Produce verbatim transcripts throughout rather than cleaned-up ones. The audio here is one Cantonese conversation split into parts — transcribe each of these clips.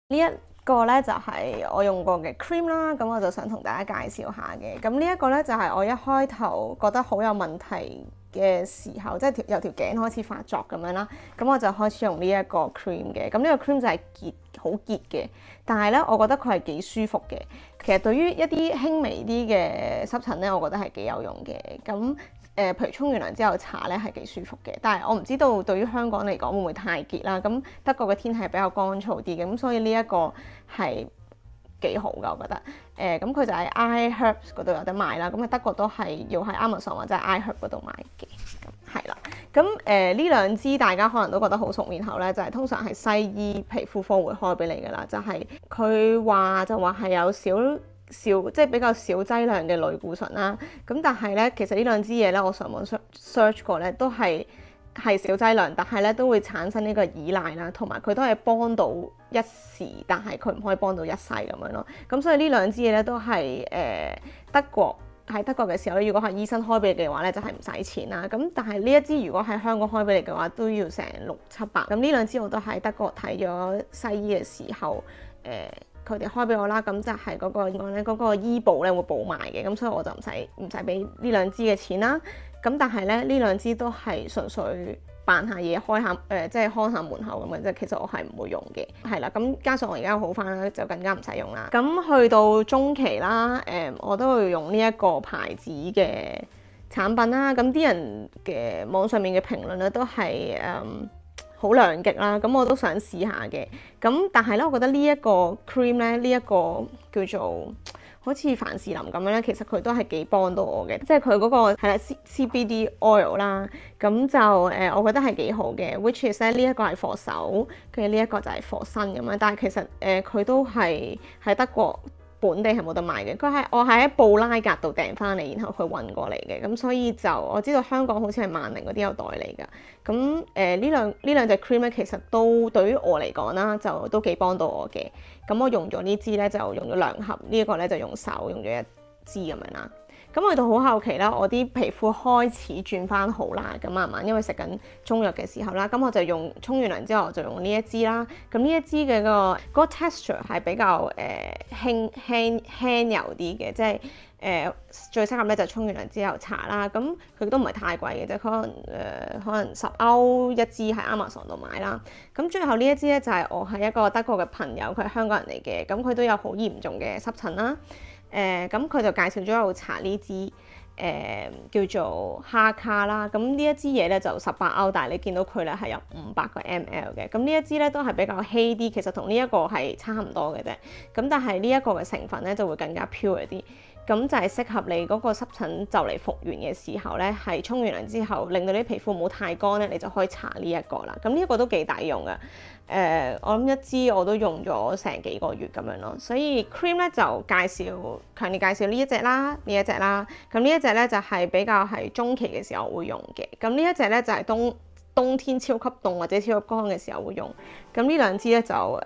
呢一個咧就係我用過嘅 cream 啦，咁我就想同大家介紹下嘅。咁呢一個咧就係我一開頭覺得好有問題嘅時候，即係由條頸開始發作咁樣啦，咁我就開始用呢一個 cream 嘅。咁呢個 cream 就係結好結嘅，但係咧我覺得佢係幾舒服嘅。其實對於一啲輕微啲嘅濕疹咧，我覺得係幾有用嘅。咁誒、呃，譬如沖完涼之後搽咧係幾舒服嘅，但係我唔知道對於香港嚟講會唔會太結啦。咁德國嘅天氣係比較乾燥啲嘅，咁所以呢一個係幾好㗎，我覺得。誒、呃，咁佢就喺 iHerbs 嗰度有得賣啦。咁喺德國都係要喺 Amazon 或者 iHerb 嗰度買嘅。咁係啦。咁誒呢兩支大家可能都覺得好熟面口咧，就係、是、通常係西醫皮膚科會開俾你㗎啦。就係佢話就話係有少少即係比較少劑量嘅類固醇啦，咁但係咧，其實呢兩支嘢咧，我上網 search 過咧，都係係少劑量，但係咧都會產生呢個依賴啦，同埋佢都係幫到一時，但係佢唔可以幫到一世咁樣咯。咁所以呢兩支嘢咧都係誒、呃、德國喺德國嘅時候咧，如果係醫生開俾你嘅話咧，就係唔使錢啦。咁但係呢一支如果喺香港開俾你嘅話，都要成六七百。咁呢兩支我都喺德國睇咗西醫嘅時候，誒、呃。佢哋開俾我啦，咁就係嗰個講咧，嗰個醫保咧會補埋嘅，咁所以我就唔使唔使俾呢兩支嘅錢啦。咁但係咧，呢兩支都係純粹扮下嘢，開下誒、呃，即係看下門口咁嘅啫。其實我係唔會用嘅，係啦。咁加上我而家好翻啦，就更加唔使用啦。咁去到中期啦，誒、呃，我都會用呢一個牌子嘅產品啦。咁啲人嘅網上面嘅評論咧都係誒。嗯好兩極啦，咁我都想試下嘅。咁但係咧，我覺得呢一個 cream 咧，呢、這、一個叫做好似凡士林咁樣咧，其實佢都係幾幫到我嘅。即係佢嗰個係啦 C B D oil 啦，咁就誒、呃，我覺得係幾好嘅。Which is 咧，呢一個係 for 手，跟住呢一個就係 for 身咁樣。但係其實誒，佢、呃、都係喺德國本地係冇得賣嘅，佢係我係喺布拉格度訂翻嚟，然後佢運過嚟嘅，咁所以就我知道香港好似係萬寧嗰啲有代理㗎。咁誒呢兩呢兩隻 cream 咧，其實都對於我嚟講啦，就都幾幫到我嘅。咁我用咗呢支咧，就用咗兩盒，呢、這、一個咧就用手用咗一支咁樣啦。咁去到好後期啦，我啲皮膚開始轉翻好啦，咁慢慢因為食緊中藥嘅時候啦，咁我就用沖完涼之後我就用呢一支啦。咁呢一支嘅、嗰個嗰、嗰個 texture 係比較誒、呃、輕輕輕柔啲嘅，即係誒、呃、最適合咧就沖完涼之後搽啦。咁佢都唔係太貴嘅啫，可能誒、呃、可能十歐一支喺 Amazon 度買啦。咁最後呢一支咧就係、係、我係一個德國嘅朋友，佢係香港人嚟嘅，咁佢都有好嚴重嘅濕疹啦。誒咁佢就介紹咗我搽呢支誒、呃、叫做哈卡啦，咁呢一支嘢咧就十八歐，但係你見到佢咧係有五百個 ml 嘅，咁呢一支咧都係比較稀啲，其實同呢一個係差唔多嘅啫，咁但係呢一個嘅成分咧就會更加 pure 啲，咁就係適合你嗰個濕疹就嚟復原嘅時候咧，係沖完涼之後令到你啲皮膚唔好太乾咧，你就可以搽呢一個啦，咁呢一個都幾抵用嘅。誒、呃，我諗一支我都用咗成幾個月咁樣咯，所以 cream 咧就介紹強烈介紹呢一隻啦，呢一隻啦，咁呢一隻咧就係、是、比較係中期嘅時候會用嘅，咁呢一隻咧就係、是、冬冬天超級凍或者超級乾嘅時候會用，咁呢兩支咧就誒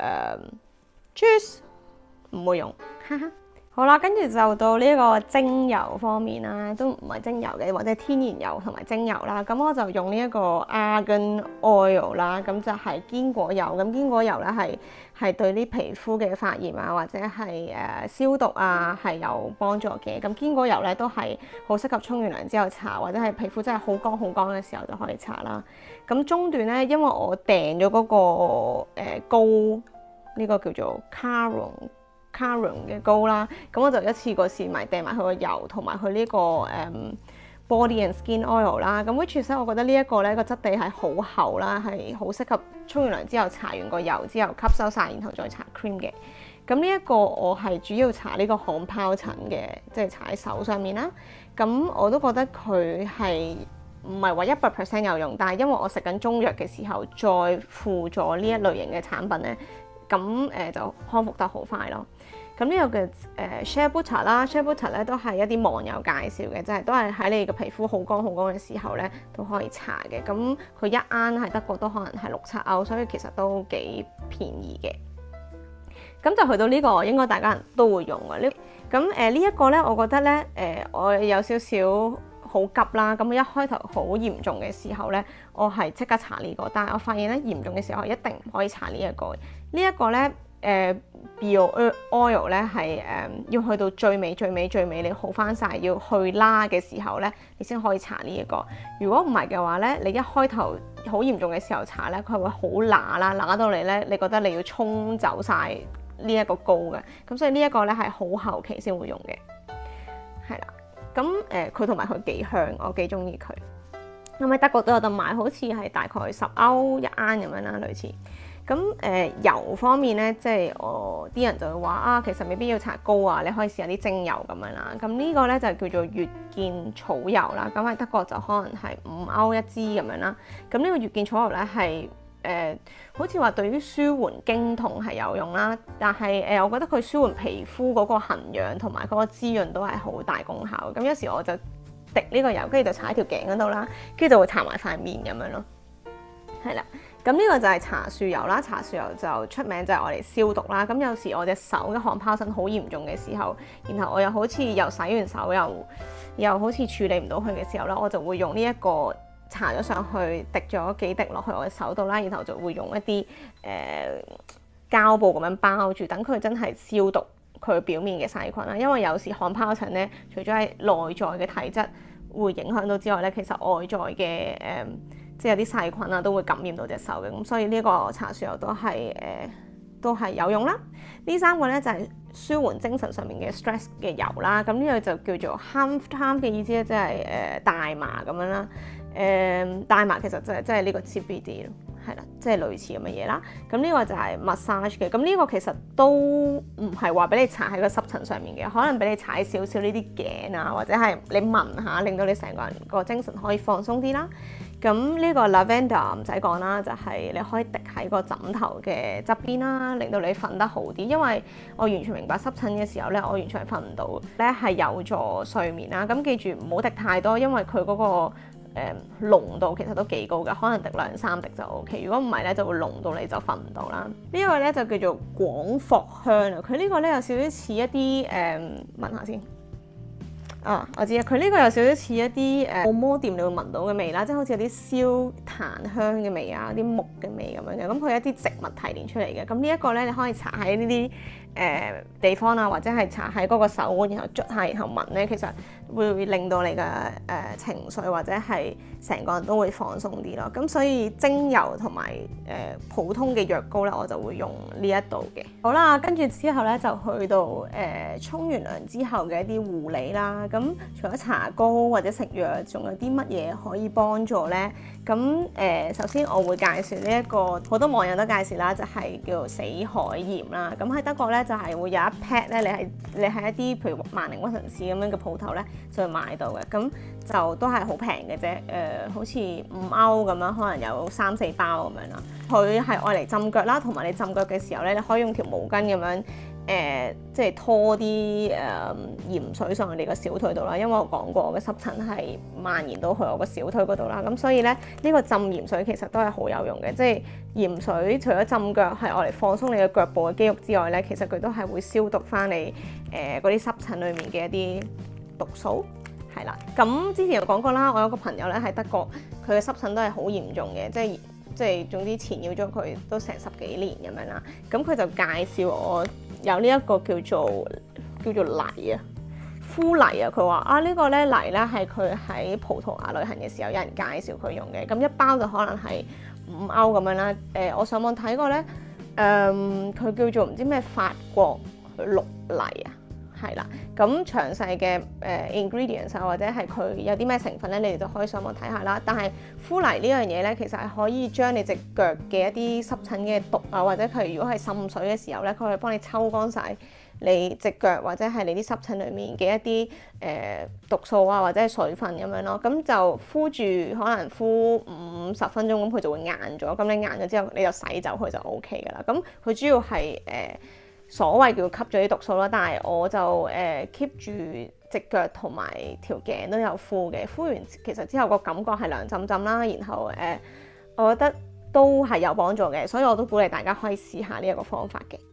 juice 唔會用，哈哈。好啦，跟住就到呢個精油方面啦，都唔係精油嘅，或者天然油同埋精油啦。咁我就用呢一個 argan oil 啦，咁就係堅果油。咁堅果油咧係係對啲皮膚嘅發炎啊，或者係誒消毒啊係有幫助嘅。咁堅果油咧都係好適合沖完涼之後搽，或者係皮膚真係好乾好乾嘅時候就可以搽啦。咁中段咧，因為我訂咗嗰個誒、呃、膏，呢、呢個叫做 Caron。Caron 嘅膏啦，咁我就一次過試埋訂埋佢個油同埋佢呢個誒、um, body and skin oil 啦。咁 which is 咧，我覺得呢一個咧個質地係好厚啦，係好適合沖完涼之後搽完個油之後吸收晒，然後再搽 cream 嘅。咁呢一個我係主要搽呢個汗皰疹嘅，即係搽喺手上面啦。咁我都覺得佢係唔係話一百 percent 有用，但係因為我食緊中藥嘅時候再輔助呢一類型嘅產品咧，咁誒、呃、就康復得好快咯。咁呢個嘅誒 shea butter 啦 shea butter 咧都係一啲網友介紹嘅，即係都係喺你嘅皮膚好乾好乾嘅時候咧都可以搽嘅。咁佢一盎喺德國都可能係六七歐，所以其實都幾便宜嘅。咁就去到呢、這個應該大家人都會用嘅呢。咁誒呢一個咧，我覺得咧誒、呃、我有少少好急啦。咁我一開頭好嚴重嘅時候咧，我係即刻搽呢、這個，但係我發現咧嚴重嘅時候一定唔可以搽呢一個。呢一個咧。 誒 Bio Oil 咧係誒要去到最尾最尾最尾你好翻晒，要去啦嘅時候咧，你先可以搽呢一個。如果唔係嘅話咧，你一開頭好嚴重嘅時候搽咧，佢會好乸啦，乸到你咧，你覺得你要沖走晒呢一個膏嘅。咁所以呢一個咧係好後期先會用嘅，係啦。咁誒佢同埋佢幾香，我幾中意佢。咁喺德國都有得買，好似係大概十歐一盎咁樣啦，類似。咁誒、呃、油方面咧，即係我啲人就會話啊，其實未必要搽膏啊，你可以試下啲精油咁樣啦。咁呢個咧就叫做月見草油啦。咁喺德國就可能係五歐一支咁樣啦。咁呢個月見草油咧係誒，好似話對於舒緩經痛係有用啦。但係誒、呃，我覺得佢舒緩皮膚嗰個痕癢同埋嗰個滋潤都係好大功效。咁有時我就滴呢個油，跟住就搽喺條頸嗰度啦，跟住就會搽埋塊面咁樣咯。係啦。咁呢個就係茶樹油啦，茶樹油就出名就係我哋消毒啦。咁有時我隻手嘅汗皰疹好嚴重嘅時候，然後我又好似又洗完手又又好似處理唔到佢嘅時候咧，我就會用呢一個搽咗上去，滴咗幾滴落去我嘅手度啦，然後就會用一啲誒、呃、膠布咁樣包住，等佢真係消毒佢表面嘅細菌啦。因為有時汗皰疹咧，除咗係內在嘅體質會影響到之外咧，其實外在嘅誒。呃即係有啲細菌啊，都會感染到隻手嘅，咁所以呢個茶樹油都係誒、呃、都係有用啦。呢三個咧就係、是、舒緩精神上面嘅 stress 嘅油啦。咁呢個就叫做 Hanf 嘅意思咧，即係誒大麻咁樣啦。誒、呃、大麻其實就係即係呢個 C B D 咯，係啦，即係類似咁嘅嘢啦。咁呢個就係 massage 嘅。咁呢個其實都唔係話俾你搽喺個濕疹上面嘅，可能俾你搽少少呢啲頸啊，或者係你聞下，令到你成個人個精神可以放鬆啲啦。咁呢個 lavender 唔使講啦，就係、是、你可以滴喺個枕頭嘅側邊啦，令到你瞓得好啲。因為我完全明白濕疹嘅時候咧，我完全係瞓唔到咧，係有助睡眠啦。咁記住唔好滴太多，因為佢嗰、那個誒、呃、濃度其實都幾高㗎，可能滴兩三滴就 O K。如果唔係咧，就會濃到你就瞓唔到啦。這個、呢個咧就叫做廣藿香啊，佢呢個咧有少少似一啲誒，聞、呃、下先。啊，我知啊，佢呢個有少少似一啲誒按摩店你會聞到嘅味啦，即係好似有啲燒檀香嘅味啊，啲木嘅味咁樣嘅。咁佢係一啲植物提煉出嚟嘅。咁呢一個咧，你可以搽喺呢啲誒地方啊，或者係搽喺嗰個手腕，然後捽下，然後聞咧，其實會，會令到你嘅誒、呃、情緒或者係成個人都會放鬆啲咯。咁所以精油同埋誒普通嘅藥膏咧，我就會用呢一度嘅。好啦，跟住之後咧就去到誒沖完涼之後嘅一啲護理啦。咁除咗搽膏或者食藥，仲有啲乜嘢可以幫助呢？咁誒、呃，首先我會介紹呢、這、一個，好多網友都介紹啦，就係、是、叫做死海鹽啦。咁喺德國咧，就係、是、會有一 pad 咧，你係你係一啲譬如萬寧屈臣氏咁樣嘅鋪頭咧，就會買到嘅。咁就都係好平嘅啫，誒、呃，好似五歐咁樣，可能有三四包咁樣啦。佢係愛嚟浸腳啦，同埋你浸腳嘅時候咧，你可以用條毛巾咁樣。誒、呃，即係拖啲誒、呃、鹽水上去你個小腿度啦，因為我講過我嘅濕疹係蔓延到去我個小腿嗰度啦，咁所以咧呢、呢個浸鹽水其實都係好有用嘅，即係鹽水除咗浸腳係愛嚟放鬆你嘅腳部嘅肌肉之外咧，其實佢都係會消毒翻你誒嗰啲濕疹裡面嘅一啲毒素，係啦。咁之前有講過啦，我有個朋友咧喺德國，佢嘅濕疹都係好嚴重嘅，即係即係總之纏繞咗佢都成十幾年咁樣啦。咁佢就介紹我。有呢一個叫做叫做泥啊，敷泥啊，佢話啊、這個、呢個咧泥咧係佢喺葡萄牙旅行嘅時候有人介紹佢用嘅，咁一包就可能係五歐咁樣啦。誒、呃，我上網睇過咧，誒、嗯，佢叫做唔知咩法國綠泥啊，係啦。咁詳細嘅誒 ingredients 啊，或者係佢有啲咩成分咧，你哋就可以上網睇下啦。但係敷泥呢樣嘢咧，其實係可以將你隻腳嘅一啲濕疹嘅毒啊，或者佢如果係滲水嘅時候咧，佢可以幫你抽乾晒你隻腳或者係你啲濕疹裡面嘅一啲誒、呃、毒素啊，或者係水分咁樣咯。咁就敷住，可能敷五十分鐘，咁佢就會硬咗。咁你硬咗之後，你就洗走佢就 O K 噶啦。咁佢主要係誒。呃所謂叫吸咗啲毒素啦，但係我就誒 keep 住隻腳同埋條頸都有敷嘅，敷完其實之後個感覺係涼浸浸啦，然後誒、呃，我覺得都係有幫助嘅，所以我都鼓勵大家可以試下呢一個方法嘅。